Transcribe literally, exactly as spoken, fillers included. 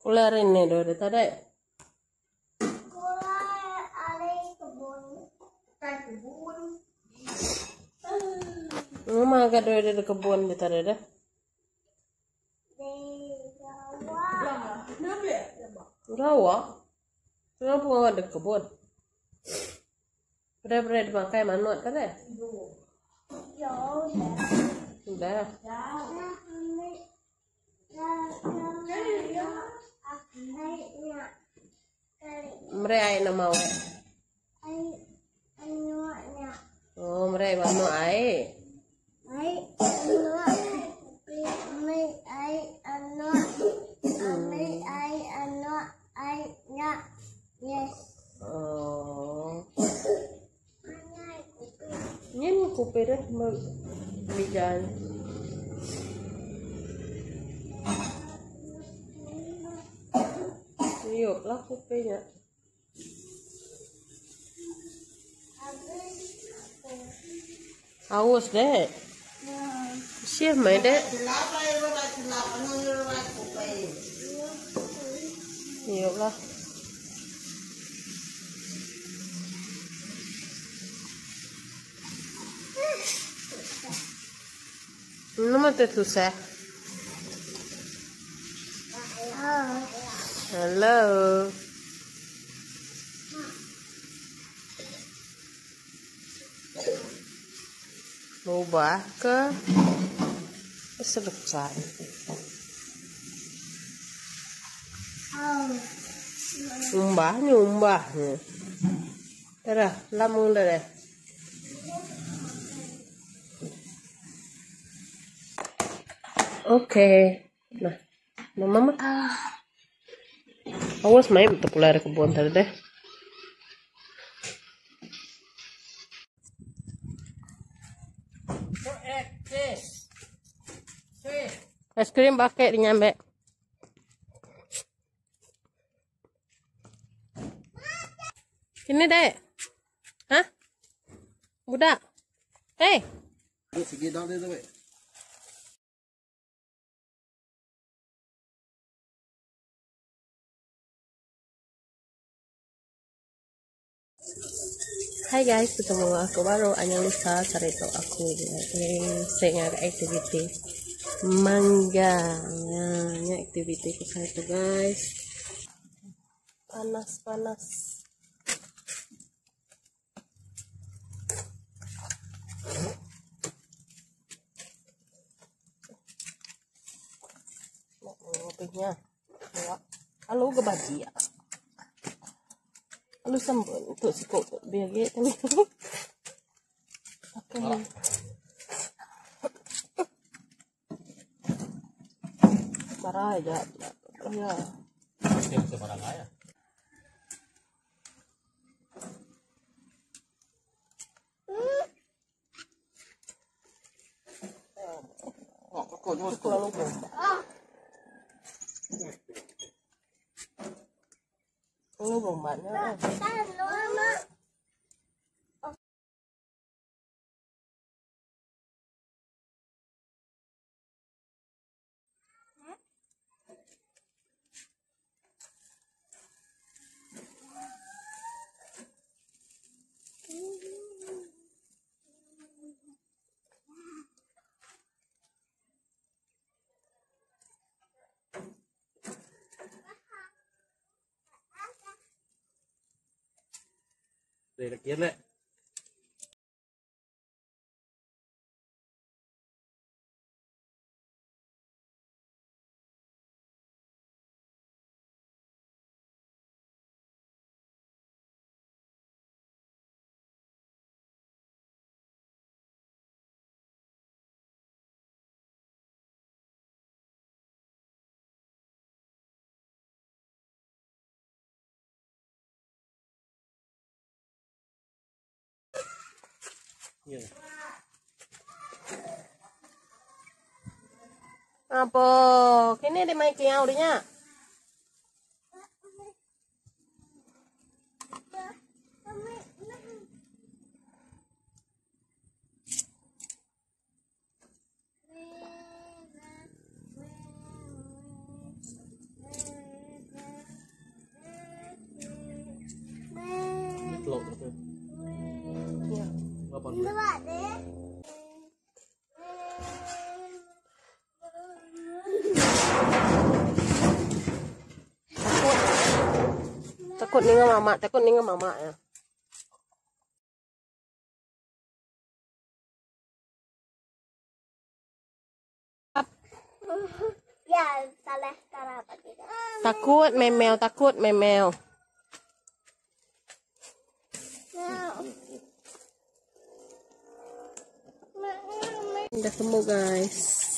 Populer ini dari tadi. Sekolah ada kebun, kayak kebun. Rumah agak dari kebun di tadi dah. Di bawah. Rawa. Kenapa nggak ada kebun? Bener-bener dipakai manut kan ya? Ya Sudah. Mereka yang mau. Oh, mereka mau ai. Yes. Oh. Ini kopi deh, bijan. Yuk lah kopinya. Awas deh. Siap main deh. Yuk lah. Nama tu susah. Halo. Ubah ke selesai. Umbahnya umbahnya. Dah, lamun dah deh. Oke. Nah, mama. Awas main populer kebun tadi deh. Es krim pakai dinyambe. Sini dek. Hah? Budak. Hei. Segidang dia tu, weh. Hai guys, ketemu aku baru Anyalisa cerita aku ini saya activity mangga nya activity ku saya itu guys. Panas panas. Ngopinya. Halo kebaji ya. Lu sambun untuk si kok biar gitu nih. Oke. Parah aja. Oh ya. Siapa sebarang aja. Oh, kok kok kok lu bomba. Lu bombanya. Đây là kiến đấy. Iya. Apa? Kini di mic yang udinya. telur itu. Ya. Apa? Coba deh. Takut nih mama, takut nih mama ya. Ya, salah cara apa tidak? Takut memel, takut memel. Udah sembuh guys.